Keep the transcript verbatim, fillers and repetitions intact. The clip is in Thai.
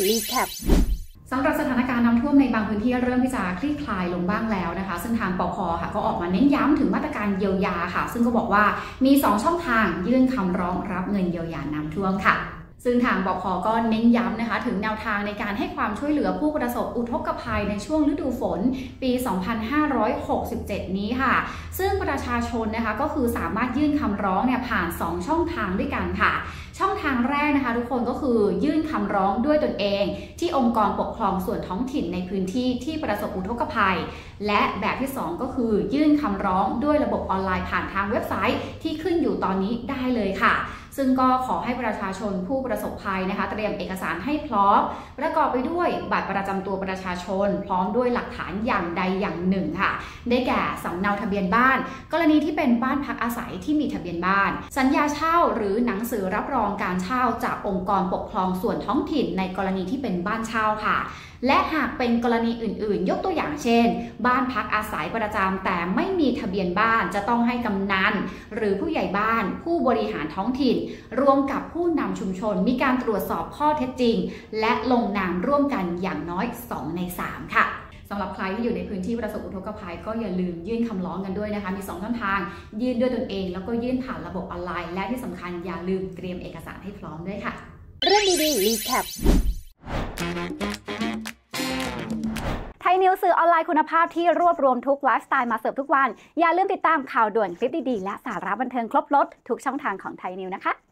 รีแคปสำหรับสถานการณ์น้ำท่วมในบางพื้นที่เริ่มที่จะคลี่คลายลงบ้างแล้วนะคะซึ่งทางปค.ค่ะก็ออกมาเน้นย้ำถึงมาตรการเยียวยาค่ะซึ่งก็บอกว่ามีสองช่องทางยื่นคำร้องรับเงินเยียวยาน้ำท่วมค่ะซึ่งทางปค.ก็เน้นย้ำนะคะถึงแนวทางในการให้ความช่วยเหลือผู้ประสบอุทกภัยในช่วงฤดูฝนปี สองพันห้าร้อยหกสิบเจ็ด นี้ค่ะซึ่งประชาชนนะคะก็คือสามารถยื่นคำร้องเนี่ยผ่านสองช่องทางด้วยกันค่ะช่องทางแรกนะคะทุกคนก็คือยื่นคำร้องด้วยตนเองที่องค์กรปกครองส่วนท้องถิ่นในพื้นที่ที่ประสบอุทกภัยและแบบที่สองก็คือยื่นคำร้องด้วยระบบออนไลน์ผ่านทางเว็บไซต์ที่ขึ้นอยู่ตอนนี้ได้เลยค่ะซึ่งก็ขอให้ประชาชนผู้ประสบภัยนะคะเตรียมเอกสารให้พร้อมประกอบไปด้วยบัตรประจำตัวประชาชนพร้อมด้วยหลักฐานอย่างใดอย่างหนึ่งค่ะได้แก่สำเนาทะเบียนบ้านกรณีที่เป็นบ้านพักอาศัยที่มีทะเบียนบ้านสัญญาเช่าหรือหนังสือรับรองการเช่าจากองค์กรปกครองส่วนท้องถิ่นในกรณีที่เป็นบ้านเช่าค่ะและหากเป็นกรณีอื่นๆยกตัวอย่างเช่นบ้านพักอาศัยประจำแต่ไม่มีทะเบียนบ้านจะต้องให้กำนันหรือผู้ใหญ่บ้านผู้บริหารท้องถิ่นรวมกับผู้นำชุมชนมีการตรวจสอบข้อเท็จจริงและลงนามร่วมกันอย่างน้อยสองในสามค่ะสำหรับใครที่อยู่ในพื้นที่ประสบอุทกภัยก็อย่าลืมยื่นคำร้องกันด้วยนะคะมีสองช่องทางยื่นด้วยตนเองแล้วก็ยื่นผ่านระบบออนไลน์และที่สำคัญอย่าลืมเตรียมเอกสารให้พร้อมด้วยค่ะเรื่องดีๆรีแคปไทยนิวส์สื่อออนไลน์คุณภาพที่รวบรวมทุกไลฟ์สไตล์มาเสิร์ฟทุกวันอย่าลืมติดตามข่าวด่วนคลิปดีๆและสาระบันเทิงครบรสทุกช่องทางของไทยนิวส์นะคะ